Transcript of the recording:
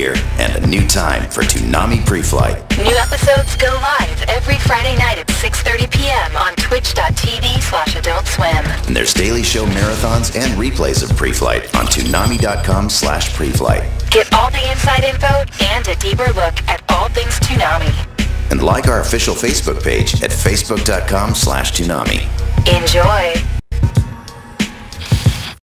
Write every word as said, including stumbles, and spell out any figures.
year and a new time for Toonami Pre-Flight. New episodes go live every Friday night at six thirty p m on twitch.tv slash adult swim. And there's daily show marathons and replays of Pre-Flight on Toonami.com slash Pre-Flight. Get all the inside info and a deeper look at all things Toonami. And like our official Facebook page at facebook.com slash Toonami. Enjoy!